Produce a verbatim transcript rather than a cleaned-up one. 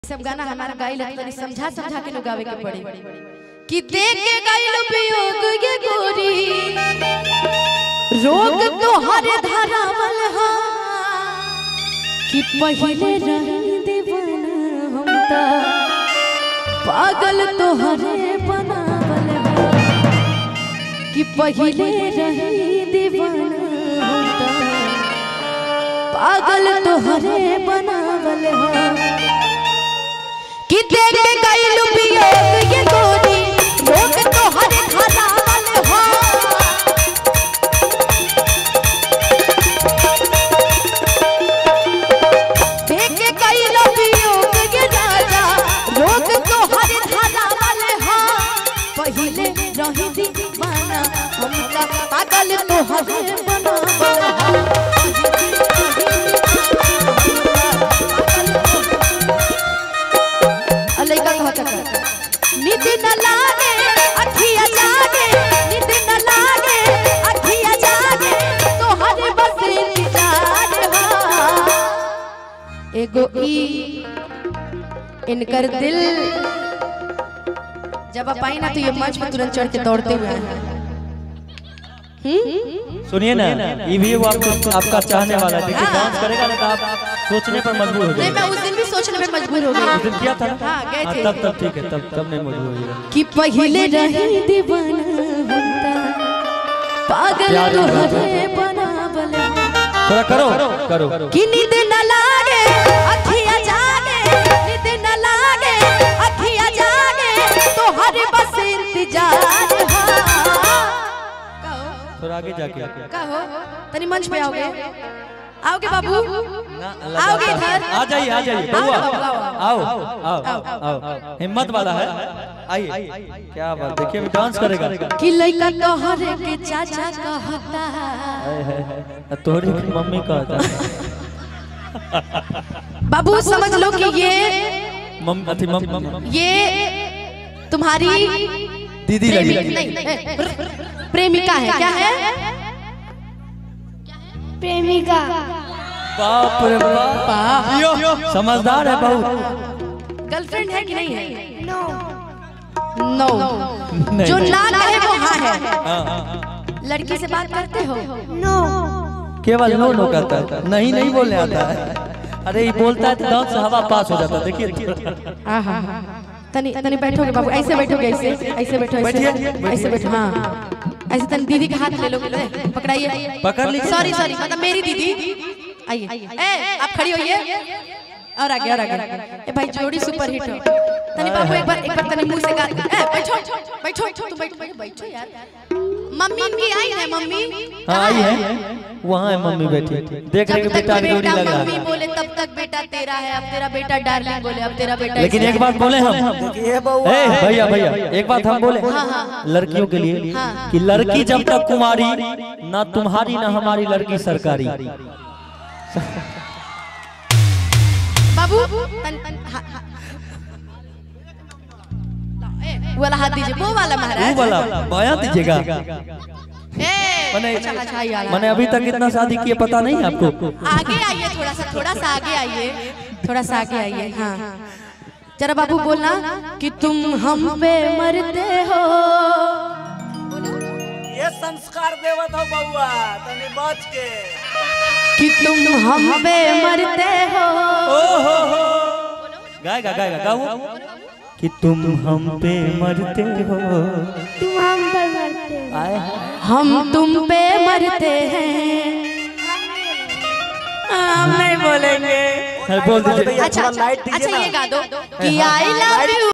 सब गाना हमारा गाइल तनी समझा समझा के लोग गावे के पड़े कि देख के गाइल वियोग ये गोरी रोग तो हर धरावल हा कि पहिले रही दीवाना हम ता पागल तो हरे बनावल हा कि पहिले रही दीवाना हम ता पागल तो हरे बनावल हा कि देख के गाइल वियोग ये गोरी रोग तो हर धरावल हा देख के गाइल वियोग ये राजा रोग तो हर धरावल हा पहिले रही दीवाना हमका पागल तो हर बनावल हा निद न लागे अखिया जागे निद न लागे अखिया जागे तोहरे बस इंतजार हा एगो ई इनकर दिल जब आप आई ना तो ये मंच पर तुरंत चढ़ के दौड़ते हुए आए। सुनिए ना, ये भी वो आपको आपका चाहने वाला है, देखिए डांस करेगा ना तो आप सोचने पर मजबूर हो जाएंगे। मैं उस दिन भी सोचने पर मजबूर हो गई। उस दिन किया था ना? हाँ, गए थे। तब तब ठीक है, तब तब नहीं मजबूर हो जाएगा। कि पहिले रही दीवाना होता पागल तो हरे बनावल थोड़ा करो करो करो कि नींद न लागे अखियां जागे नींद न लागे अखियां जागे तो हर बस इंतजार हा थोड़ा आगे जाके कहो तनी मंच पे आओगे आओगे बाबू आओगे इधर आ जाइए आ जाइए बबुआ आओ आओ आओ हिम्मत वाला है आइए क्या बात देखिए अभी डांस करेगा कि लइका तोहरे के चाचा कहता है तोहरी की मम्मी कहता बाबू समझ लो कि ये मम्मी अथी मम्मी ये तुम्हारी दीदी लगी नहीं प्रेमिका है। क्या है? प्रेमिका। बाप रे बाप समझदार है बहुत। गर्लफ्रेंड है कि नहीं है? नो नो जो ना कहे वो हाँ है। लड़की से बात करते हो? नो केवल नो नो कहता है, नहीं नहीं बोलने आता है। अरे ये बोलता है तो दांत से हवा पास हो जाता है। देखिए तनी तनी बैठोगे बाबू, ऐसे बैठोगे, ऐसे ऐसे बैठो, ऐसे ऐसे बैठो। हाँ ऐसे तनी दीदी का हाथ ले लो, पकड़ाइए, पकड़ लीजिए। सॉरी सॉरी मतलब मेरी दीदी। आइए ए आप खड़ी होइए और आगे और आगे। ए भाई जोड़ी सुपर हिट हो। तनी बाबू एक बार एक बार तनी मुंह से गा। ए बैठो बैठो तुम बैठो बैठो यार। मम्मी की आई है मम्मी? हाँ आई है, वहाँ है मम्मी बैठी। देख रहे बेटा जोड़ी लग रहा है। मम्मी बोले तब तक बेटा तेरा है, अब तेरा बेटा डार्लिंग बोले अब तेरा बेटा। लेकिन एक बात बोले हम, भैया भैया एक बात हम बोले लड़कियों के लिए कि लड़की जब तक कुमारी ना तुम्हारी ना हमारी लड़की सरकारी। बाबू वो वाला हाथ दीजिए, वो वाला महाराज, वो वाला बया दीजिएगा। मैंने अभी तक इतना शादी किए पता नहीं आपको? आगे आइए थोड़ा सा, थोड़ा सा आगे आइए, थोड़ा सा आगे आइए। हाँ जरा बाबू बोलना कि तुम हम पे मरते हो। ये संस्कार देवत हो बउआ तनी बच के कि तुम हम पे मरते हो। गाएगा गाएगा गाओ कि तुम हम पे मरते हो, तुम हम पर मरते हो, हम तुम पे मरते हैं। हम नहीं बोलेंगे। बोल दीजिए। अच्छा अच्छा ये गा दो कि आई लव यू।